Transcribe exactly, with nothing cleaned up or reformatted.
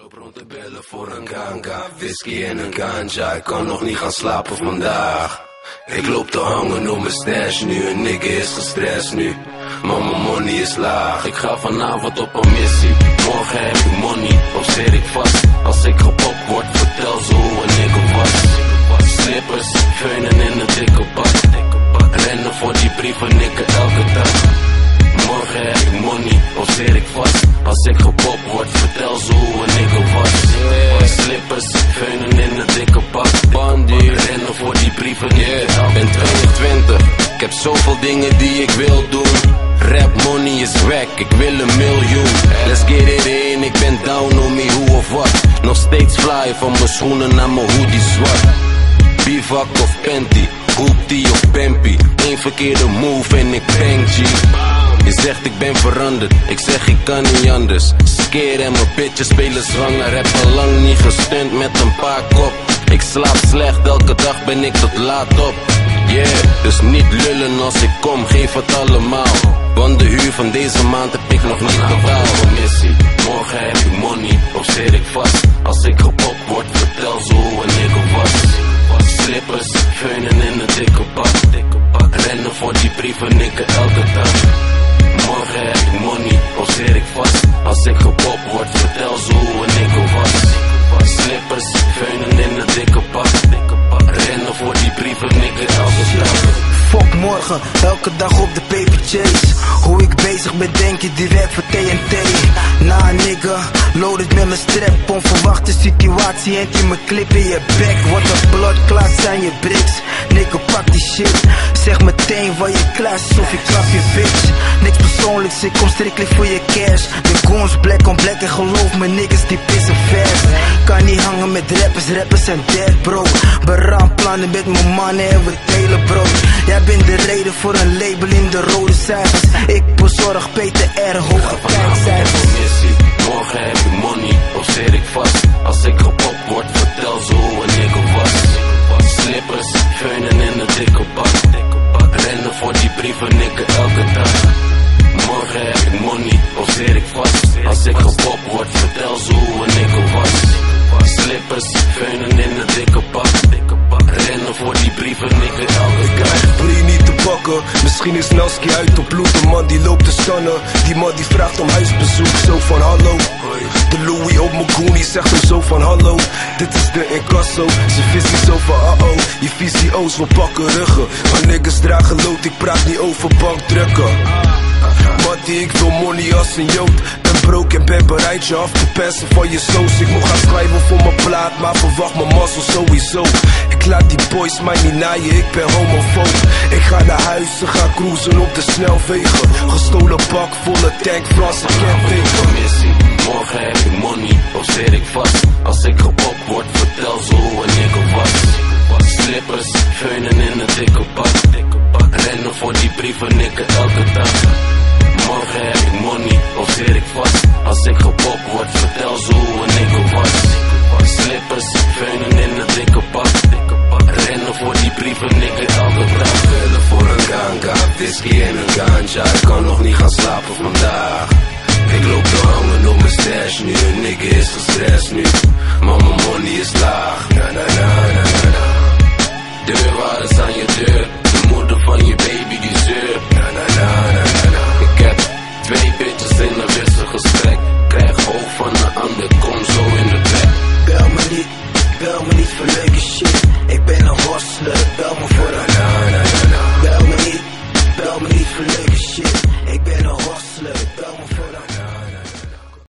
loop rond te bellen voor een ganga, whisky en een ganja. Ik kan nog niet gaan slapen vandaag. Ik loop te hangen op mijn stash nu, een nigga is gestrest nu. Maar mijn money is laag, ik ga vanavond op een missie. Morgen heb ik money, of zit ik vast. Als ik gepopt word, vertel ze hoe een nigga was. Slippers, veunen in een dikke bak. Rennen voor die brieven, nigga elke dag. Morgen heb ik money, of zit ik vast. Als ik gepopt word, vertel ze hoe een nigga was. Slippers, veunen in een dikke bak. Bandy, rennen voor die brieven, nigga. Ik ben tweeëntwintig, ik heb zoveel dingen die ik wil doen. Rap money is wack, ik wil een miljoen. Let's get it in, ik ben down on me, hoe of wat. Nog steeds fly, van mijn schoenen naar mijn hoodie zwart. Bivak of panty, hoopty of pampy. Eén verkeerde move en ik bang G. Je zegt ik ben veranderd, ik zeg ik kan niet anders. Skeer en mijn bitches spelen zwanger. Heb al lang niet gestunt met een paar kop. Ik slaap slecht, elke dag ben ik tot laat op. Yeah, dus niet lullen als ik kom, geef het allemaal. Want de huur van deze maand heb ik nog niet betaald. Missie, morgen heb ik money, of zit ik vast. Als ik gepopt word, vertel ze hoe een nigga was. Slippers, veunen in een dikke bak. Rennen voor die brieven, nigga elke dag. Morgen heb ik money, of zit ik vast. Als ik gepopt word, vertel ze hoe een nigga was. Slippers, veunen in een dikke bak. Rennen voor die brieven, nigga elke dag. Fuck morgen, elke dag op de paper chase. Hoe ik bezig ben, denk je, die werkt voor T N T. Nah nigga, loaded met mijn strap. Onverwachte situatie, en je mijn clip in je bek. Wat een bloodclot zijn je bricks. Nigga, pak die shit. Zeg meteen waar je klas is of je klap je bitch. Niks persoonlijks, ik kom strictly voor je cash. De goons black on black en geloof me, niggas die pissen vers. Kan niet hangen met rappers, rappers zijn dead bro. Beraam plannen met mijn mannen en we delen bro. Jij bent de reden voor een label in de rode cijfers. Ik bezorg P T R, hoge kijkcijfers. Morgen heb ik money, of zit ik vast. Als ik gepopt word, vertel ze hoe een nigga was. Slippers, veunen in een dikke bak. Rennen voor die brieven, nigga elke dag. Morgen heb ik money, of zit ik vast. Als ik gepopt word, vertel ze hoe een nigga was. Slippers, veunen in een dikke bak. Rennen voor die brieven, nigga elke dag. Brie niet te pakken, misschien is Nelski uit op bloed. Een man die loopt te stannen, die man die vraagt om huisbezoek. Zo van hallo, de Louis op mijn goonie zegt hem zo van hallo. Dit is de incasso, zijn visie zo van uh oh. Je visie O's, we pakken ruggen. Maar niggas dragen lood, ik praat niet over bankdrukken. Matty, ik wil money als een jood. Ben broke en ben bereid je af te persen van je soos. Ik moet gaan schrijven voor mijn plaat, maar verwacht mijn mazzel sowieso. Ik laat die boys mij niet naaien, ik ben homofoob. Ik ga naar huis, ze gaan cruisen op de snelwegen. Gestolen bak, volle tank, Franse camping. Missie, morgen heb ik money, of zit ik vast. Als ik gepopt word, vertel ze hoe een nigga was. Slippers, veunen in een dikke bak. Rennen voor die brieven, nigga elke dag. Morgen heb ik money, of zit ik vast. Als ik gepopt word, vertel ze hoe een nigga was. Slippers, veunen in een dikke bak. Rennen voor die brieven, nigga elke dag. Bellen voor een ganga, whisky en een ganja. Ik kan nog niet gaan slapen vandaag. Ik loop te hangen op mijn stash nu, een nigga is gestrest nu. Maar mijn money is laag, na na na na na na. Deurwaarders aan je deur, de moeder van je baby die zeurt. Na na na na na na. Ik heb twee bitches in een wisselgesprek. Krijg hoofd van een ander, kom zo in de bek. Bel me niet, bel me niet voor leuke shit. Ik ben een hustler, bel me